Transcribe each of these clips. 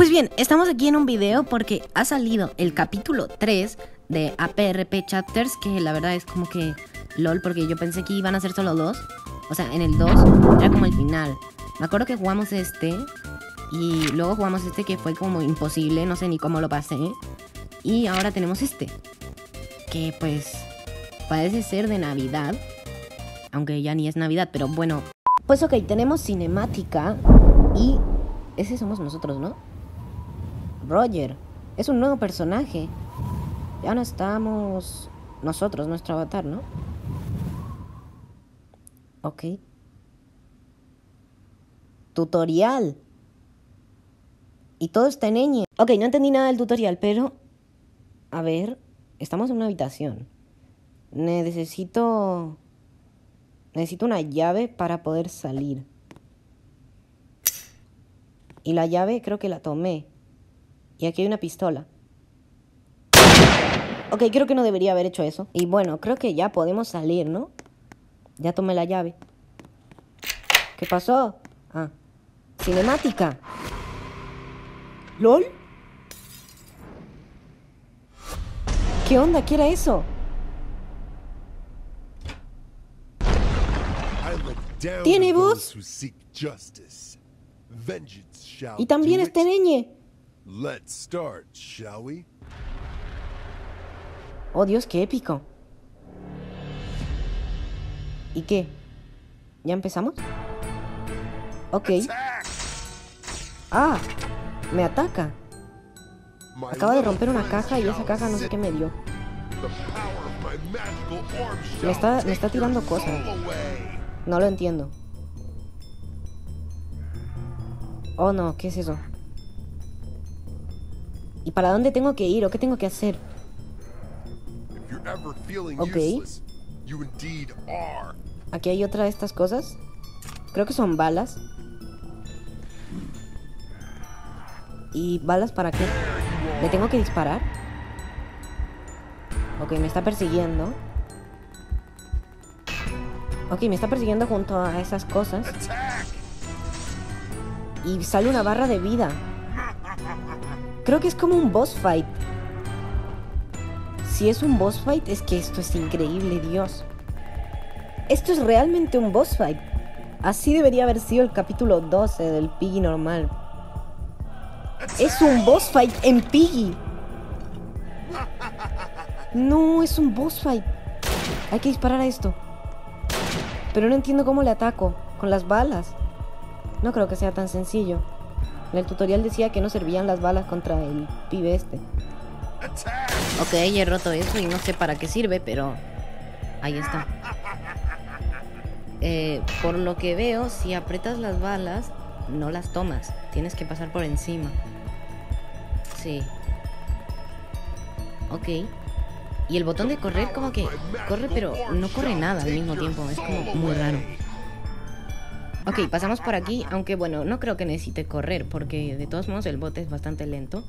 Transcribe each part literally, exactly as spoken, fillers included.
Pues bien, estamos aquí en un video porque ha salido el capítulo tres de A P R P Chapters, que la verdad es como que lol, porque yo pensé que iban a ser solo dos. O sea, en el dos era como el final. Me acuerdo que jugamos este y luego jugamos este que fue como imposible, no sé ni cómo lo pasé. Y ahora tenemos este, que pues parece ser de Navidad, aunque ya ni es Navidad, pero bueno. Pues ok, tenemos cinemática y ese somos nosotros, ¿no? Roger, es un nuevo personaje. Ya no estamos nosotros, nuestro avatar, ¿no? Ok. Tutorial. Y todo está en ñ. Ok, no entendí nada del tutorial, pero... A ver, estamos en una habitación. Necesito... Necesito una llave para poder salir. Y la llave creo que la tomé. Y aquí hay una pistola. Ok, creo que no debería haber hecho eso. Y bueno, creo que ya podemos salir, ¿no? Ya tomé la llave. ¿Qué pasó? Ah, cinemática. ¿Lol? ¿Qué onda? ¿Qué era eso? ¿Tiene voz? Y también está en ñ. Oh Dios, qué épico. ¿Y qué? ¿Ya empezamos? Ok. Ah, me ataca. Acaba de romper una caja y esa caja no sé qué me dio. Me está, me está tirando cosas. No lo entiendo. Oh no, ¿qué es eso? ¿Y para dónde tengo que ir o qué tengo que hacer? Ok. Aquí hay otra de estas cosas. Creo que son balas. ¿Y balas para qué? ¿Le tengo que disparar? Ok, me está persiguiendo. Ok, me está persiguiendo junto a esas cosas. Y sale una barra de vida. Creo que es como un boss fight. Si es un boss fight, es que esto es increíble, Dios. Esto es realmente un boss fight. Así debería haber sido el capítulo doce del Piggy normal. Es un boss fight en Piggy. No, es un boss fight. Hay que disparar a esto. Pero no entiendo cómo le ataco. Con las balas. No creo que sea tan sencillo. En el tutorial decía que no servían las balas contra el pibe este. Ok, he roto eso y no sé para qué sirve, pero... Ahí está. Eh, por lo que veo, si aprietas las balas, no las tomas. Tienes que pasar por encima. Sí. Ok. Y el botón de correr como que corre, pero no corre nada al mismo tiempo. Es como muy raro. Ok, pasamos por aquí, aunque bueno, no creo que necesite correr, porque de todos modos el bote es bastante lento.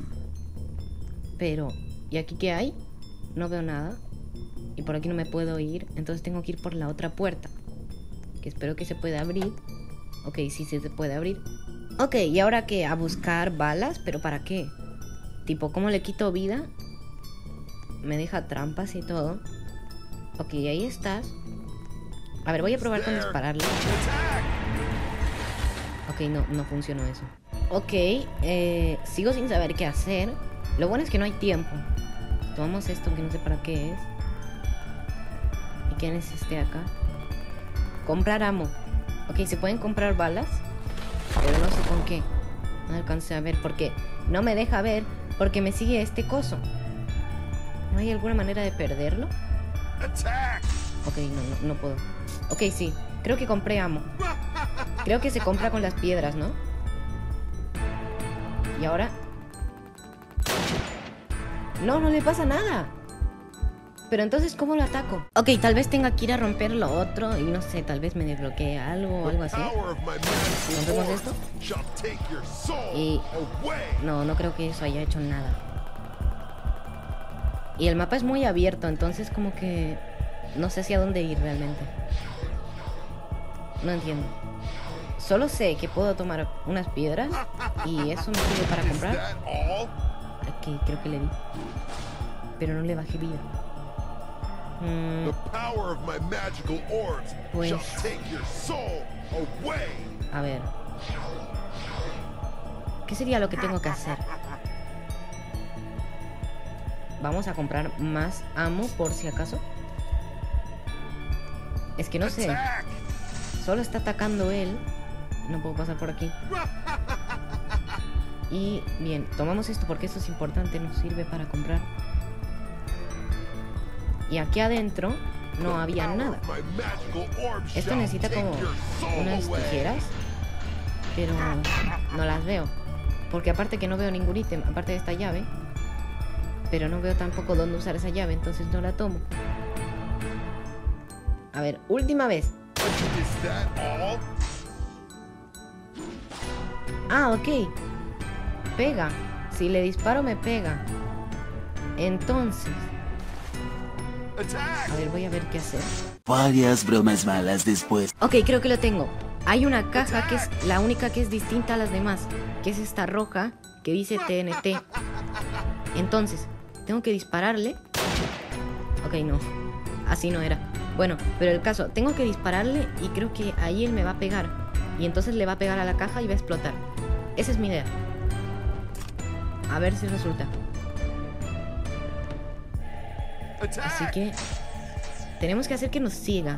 Pero, ¿y aquí qué hay? No veo nada. Y por aquí no me puedo ir, entonces tengo que ir por la otra puerta, que espero que se pueda abrir. Ok, sí, sí se puede abrir. Ok, ¿y ahora qué? A buscar balas, ¿pero para qué? Tipo, ¿cómo le quito vida? Me deja trampas y todo. Ok, ahí estás. A ver, voy a probar con dispararle. Ok, no, no funcionó eso. Ok, eh, sigo sin saber qué hacer. Lo bueno es que no hay tiempo. Tomamos esto que no sé para qué es. ¿Y quién es este acá? Comprar ammo. Ok, ¿se pueden comprar balas? Pero no sé con qué. No alcancé a ver porque no me deja ver, porque me sigue este coso. ¿No hay alguna manera de perderlo? Ok, no, no, no puedo. Ok, sí, creo que compré ammo. Creo que se compra con las piedras, ¿no? Y ahora... No, no le pasa nada. Pero entonces, ¿cómo lo ataco? Ok, tal vez tenga que ir a romper lo otro y no sé, tal vez me desbloquee algo o algo así. ¿Rompemos esto? Y... No, no creo que eso haya hecho nada. Y el mapa es muy abierto, entonces como que... No sé hacia dónde ir realmente. No entiendo. Solo sé que puedo tomar unas piedras y eso me sirve para comprar. Ok, creo que le di. Pero no le bajé vida. Mm, pues... A ver. ¿Qué sería lo que tengo que hacer? Vamos a comprar más ammo por si acaso. Es que no sé. Solo está atacando él. No puedo pasar por aquí. Y bien, tomamos esto porque esto es importante. Nos sirve para comprar. Y aquí adentro no había nada. Esto necesita como unas tijeras, pero no las veo. Porque aparte que no veo ningún ítem, aparte de esta llave. Pero no veo tampoco dónde usar esa llave, entonces no la tomo. A ver, última vez. Ah, ok. Pega. Si le disparo me pega. Entonces... A ver, voy a ver qué hacer. Varias bromas malas después. Ok, creo que lo tengo. Hay una caja que es la única que es distinta a las demás, que es esta roja que dice T N T. Entonces, tengo que dispararle. Ok, no. Así no era. Bueno, pero el caso, tengo que dispararle y creo que ahí él me va a pegar. Y entonces le va a pegar a la caja y va a explotar. Esa es mi idea. A ver si resulta. Así que tenemos que hacer que nos siga.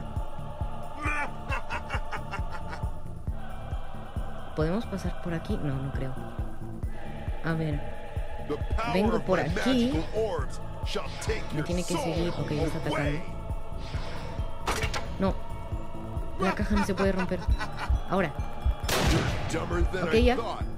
¿Podemos pasar por aquí? No, no creo. A ver. Vengo por aquí. Me tiene que seguir. Ok, ya está atacando. No. La caja no se puede romper. Ahora. Ok, ya.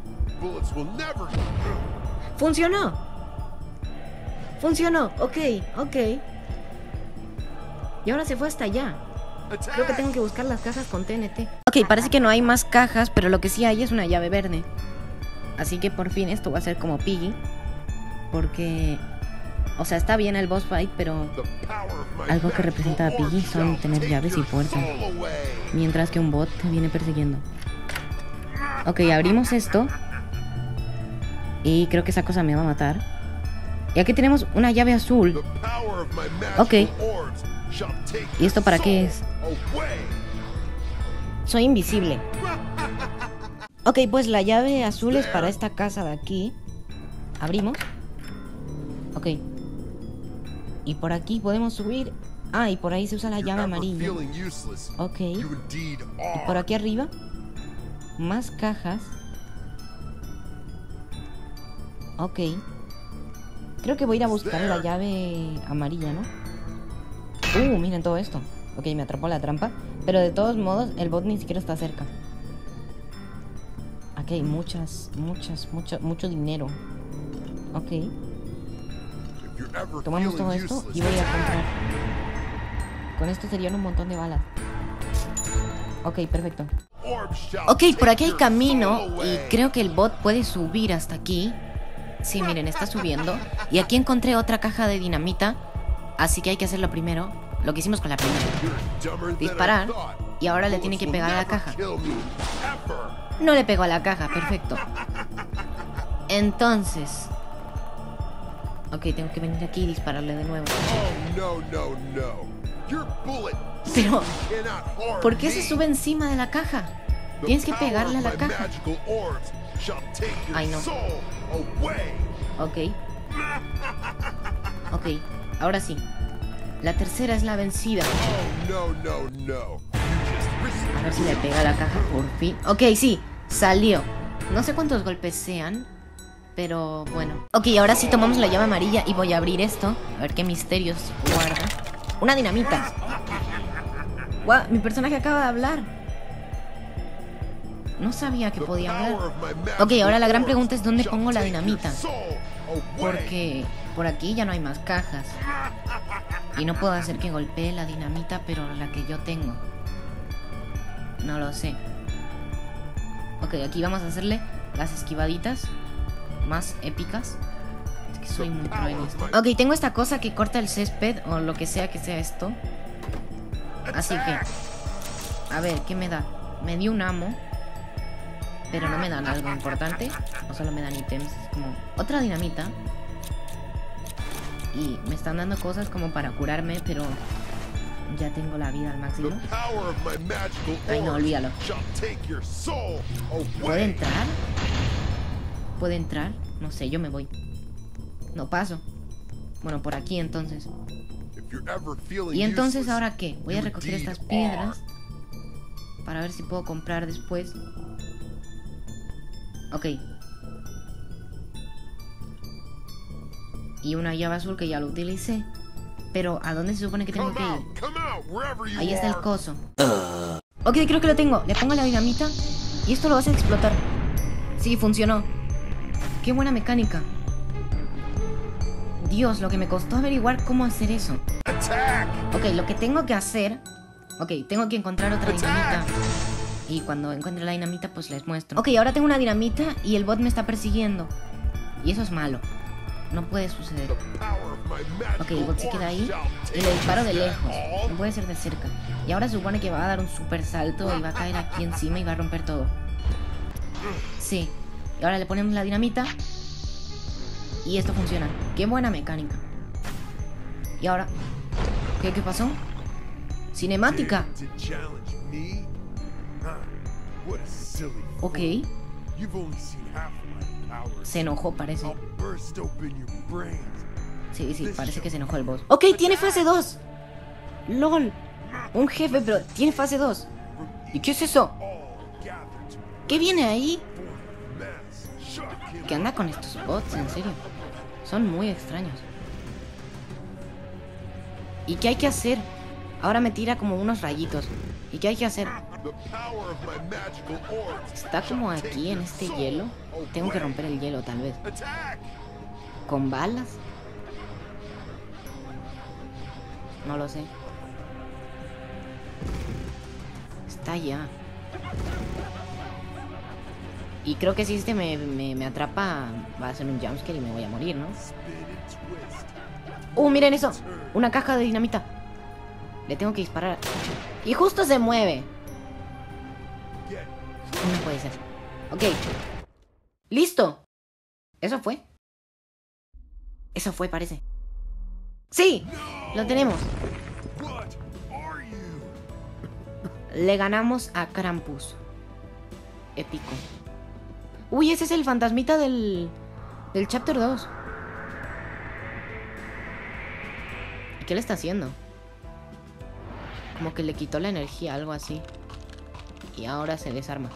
¡Funcionó! Funcionó, ok, ok. Y ahora se fue hasta allá. Creo que tengo que buscar las cajas con T N T. Ok, parece que no hay más cajas, pero lo que sí hay es una llave verde. Así que por fin esto va a ser como Piggy. Porque... O sea, está bien el boss fight, pero... Algo que representa a Piggy son tener llaves y puertas. Mientras que un bot te viene persiguiendo. Ok, abrimos esto. Y creo que esa cosa me va a matar. Y aquí tenemos una llave azul. Ok. ¿Y esto para qué es? Soy invisible. Ok, pues la llave azul es para esta casa de aquí. Abrimos. Ok. Y por aquí podemos subir. Ah, y por ahí se usa la llave amarilla. Ok. Y por aquí arriba más cajas. Ok. Creo que voy a ir a buscar la llave amarilla, ¿no? Uh, miren todo esto. Ok, me atrapó la trampa. Pero de todos modos, el bot ni siquiera está cerca. Aquí hay muchas, muchas, mucho, mucho dinero. Ok. Tomamos todo esto y voy a comprar. Con esto serían un montón de balas. Ok, perfecto. Ok, por aquí hay camino y creo que el bot puede subir hasta aquí. Sí, miren, está subiendo. Y aquí encontré otra caja de dinamita. Así que hay que hacerlo primero. Lo que hicimos con la primera. Disparar. Y ahora le tiene que pegar a la caja. No le pegó a la caja, perfecto. Entonces... Ok, tengo que venir aquí y dispararle de nuevo. Pero... ¿por qué se sube encima de la caja? Tienes que pegarle a la caja. Ay, no. Ok. Ok, ahora sí. La tercera es la vencida. A ver si le pega a la caja por fin. Ok, sí, salió. No sé cuántos golpes sean, pero bueno. Ok, ahora sí tomamos la llave amarilla y voy a abrir esto. A ver qué misterios guarda. Una dinamita. Guau, mi personaje acaba de hablar. No sabía que podía hablar. Ok, ahora la gran pregunta es ¿dónde pongo la dinamita? Porque por aquí ya no hay más cajas. Y no puedo hacer que golpee la dinamita, pero la que yo tengo. No lo sé. Ok, aquí vamos a hacerle las esquivaditas más épicas. Es que soy muy pro en esto. Ok, tengo esta cosa que corta el césped o lo que sea que sea esto. Así que... A ver, ¿qué me da? Me dio un amo. pero no me dan algo importante. O solo me dan ítems. Es como otra dinamita. Y me están dando cosas como para curarme, pero ya tengo la vida al máximo. Ay, no, olvídalo. ¿Puede entrar? ¿Puede entrar? No sé, yo me voy. No paso. Bueno, por aquí entonces. ¿Y entonces ahora qué? Voy a recoger estas piedras para ver si puedo comprar después. Ok. Y una llave azul que ya lo utilicé. Pero ¿a dónde se supone que tengo que ir? Ahí está el coso. Ok, creo que lo tengo. Le pongo la dinamita y esto lo hace explotar. Sí, funcionó. Qué buena mecánica. Dios, lo que me costó averiguar cómo hacer eso. Ok, lo que tengo que hacer... Ok, tengo que encontrar otra dinamita. Y cuando encuentre la dinamita, pues les muestro. Ok, ahora tengo una dinamita y el bot me está persiguiendo. Y eso es malo. No puede suceder. Ok, el bot se queda ahí y le disparo de lejos. No puede ser de cerca. Y ahora se supone que va a dar un super salto y va a caer aquí encima y va a romper todo. Sí. Y ahora le ponemos la dinamita y esto funciona. Qué buena mecánica. Y ahora... ¿Qué, qué pasó? Cinemática. Ok. Se enojó, parece. Sí, sí, parece que se enojó el boss. Ok, tiene fase dos. LOL. Un jefe, pero tiene fase dos. ¿Y qué es eso? ¿Qué viene ahí? ¿Qué anda con estos bots? En serio. Son muy extraños. ¿Y qué hay que hacer? Ahora me tira como unos rayitos. ¿Y qué hay que hacer? Está como aquí en este hielo. Tengo que romper el hielo tal vez. ¿Con balas? No lo sé. Está allá. Y creo que si este me, me, me atrapa, va a ser un jumpscare y me voy a morir, ¿no? ¡Uh, miren eso! Una caja de dinamita. Le tengo que disparar. Y justo se mueve. No puede ser. Ok. ¡Listo! ¿Eso fue? Eso fue, parece. ¡Sí! Lo tenemos. Le ganamos a Krampus. Épico. Uy, ese es el fantasmita del... Del chapter dos. ¿Qué le está haciendo? Como que le quitó la energía, algo así. Y ahora se desarma.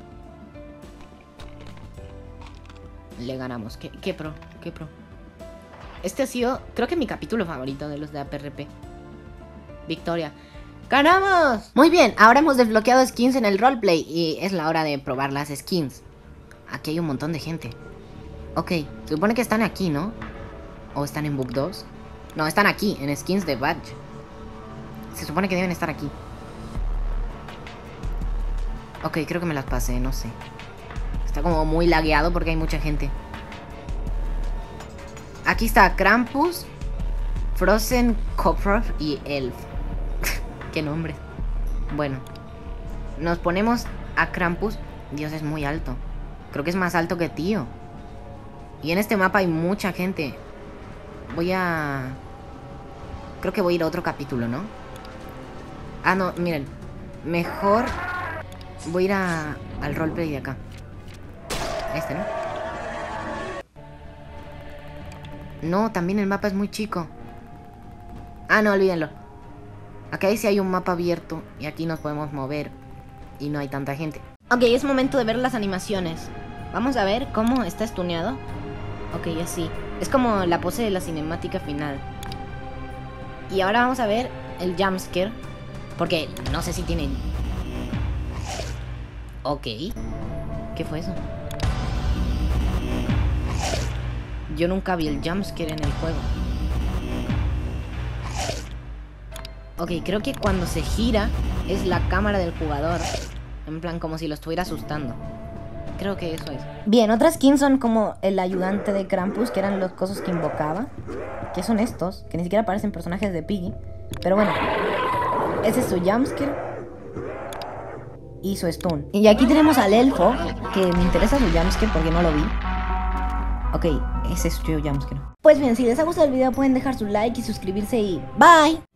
Le ganamos. ¿Qué, qué pro? ¿Qué pro? Este ha sido, creo que mi capítulo favorito de los de A P R P. Victoria. ¡Ganamos! Muy bien, ahora hemos desbloqueado skins en el roleplay. Y es la hora de probar las skins. Aquí hay un montón de gente. Ok, se supone que están aquí, ¿no? ¿O están en Book dos? No, están aquí, en skins de Badge. Se supone que deben estar aquí. Ok, creo que me las pasé, no sé. Está como muy lagueado porque hay mucha gente. Aquí está Krampus, Frozen Copper y Elf. Qué nombre. Bueno, nos ponemos a Krampus. Dios, es muy alto. Creo que es más alto que Tío. Y en este mapa hay mucha gente. Voy a... Creo que voy a ir a otro capítulo, ¿no? Ah, no, miren. Mejor voy a ir a... al roleplay de acá. Este, ¿no? No, también el mapa es muy chico. Ah, no, olvídenlo. Acá sí hay un mapa abierto y aquí nos podemos mover y no hay tanta gente. Ok, es momento de ver las animaciones. Vamos a ver cómo está estuneado. Ok, así. Es como la pose de la cinemática final. Y ahora vamos a ver el jumpscare. Porque no sé si tiene... Ok. ¿Qué fue eso? Yo nunca vi el jumpscare en el juego. Ok, creo que cuando se gira es la cámara del jugador. En plan, como si lo estuviera asustando. Creo que eso es. Bien, otras skins son como el ayudante de Krampus, que eran los cosas que invocaba. ¿Qué son estos? Que ni siquiera parecen personajes de Piggy. Pero bueno, ese es su jumpscare. hizo stun. Y aquí tenemos al elfo, que me interesa su jumpscare porque no lo vi. Ok, ese es su jumpscare. Pues bien, si les ha gustado el video pueden dejar su like y suscribirse y bye.